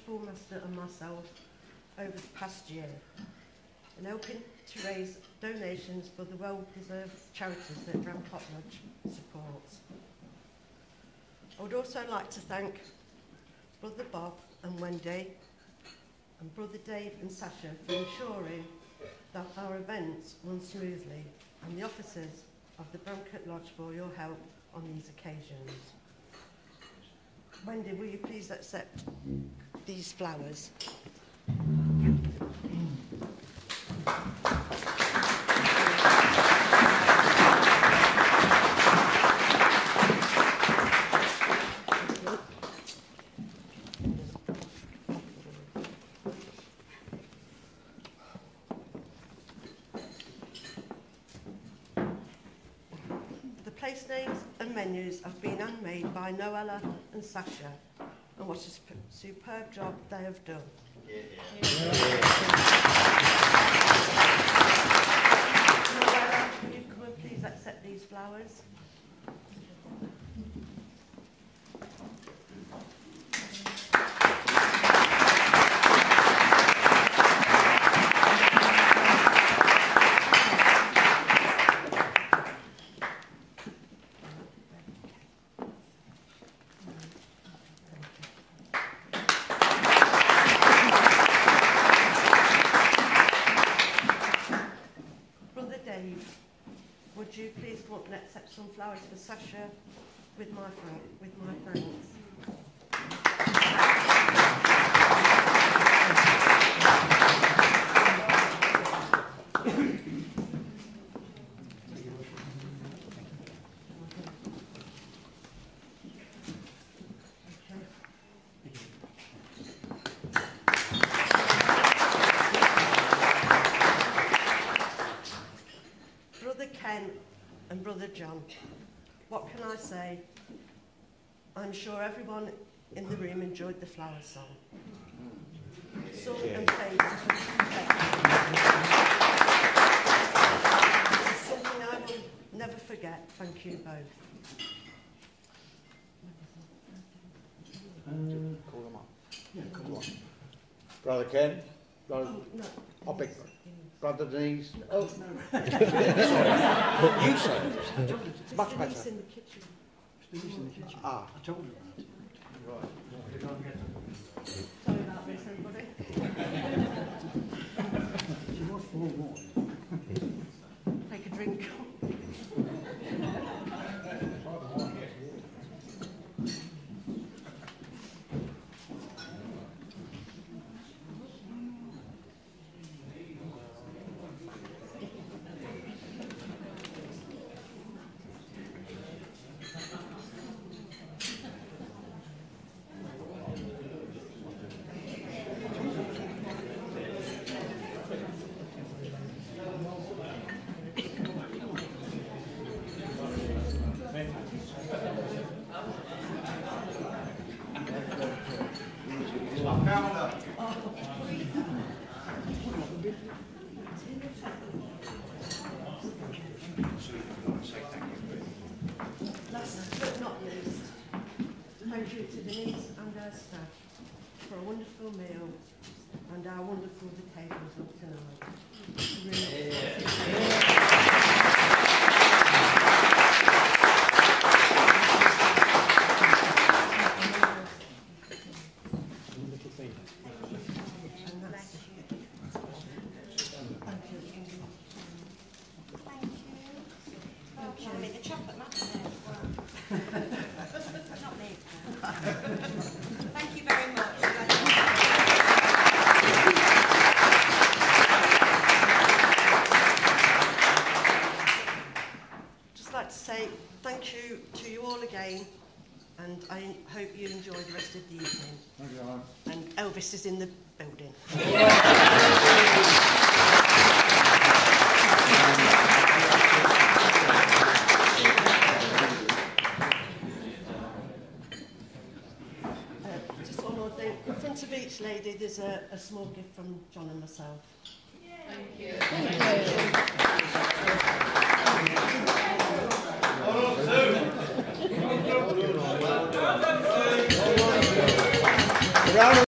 Schoolmaster and myself over the past year in helping to raise donations for the well-deserved charities that Bramcote Lodge supports. I would also like to thank Brother Bob and Wendy and Brother Dave and Sasha for ensuring that our events run smoothly, and the officers of the Bramcote Lodge for your help on these occasions. Wendy, will you please accept these flowers? Place names and menus have been handmade by Noella and Sasha, and what a superb job they have done. Noella, will you come and please accept these flowers? Would you please come up and accept some flowers for Sasha with my thanks? Brother Ken and Brother John, what can I say? I'm sure everyone in the room enjoyed the flower song. Sung and played to it's something I will never forget. Thank you both. Call them up. Yeah, come on. Brother Ken, Brother, no. Brother Denise. Oh, no. Sorry. You say it. It's much better. Denise in the kitchen. Denise in the kitchen. Ah. I told her about it. Right. Sorry about this, everybody. She was forewarned. Take a drink. Last but not least, thank you to Denise and our staff for a wonderful meal and our wonderful tables of tonight. Really Thank you very much. just like to say thank you to you all again, and I hope you enjoy the rest of the evening. Thank you, Alan. And Elvis is in the building. Just one more thing. In front of each lady, there's a small gift from John and myself. Thank you. Round